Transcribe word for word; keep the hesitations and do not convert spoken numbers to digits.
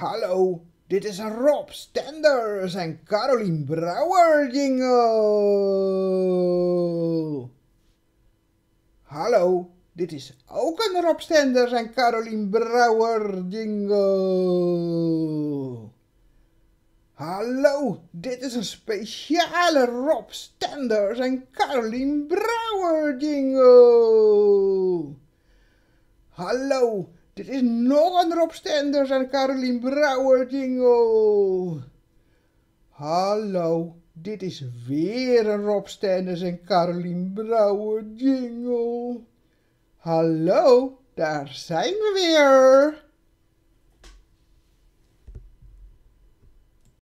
Hallo, dit is een Rob Stenders en Carolien Brouwer jingle. Hallo, dit is ook een Rob Stenders en Carolien Brouwer jingle. Hallo, dit is een speciale Rob Stenders en Carolien Brouwer jingle. Hallo, dit is nog een Rob Stenders en Carolien Brouwer jingle. Hallo, dit is weer een Rob Stenders en Carolien Brouwer jingle. Hallo, daar zijn we weer.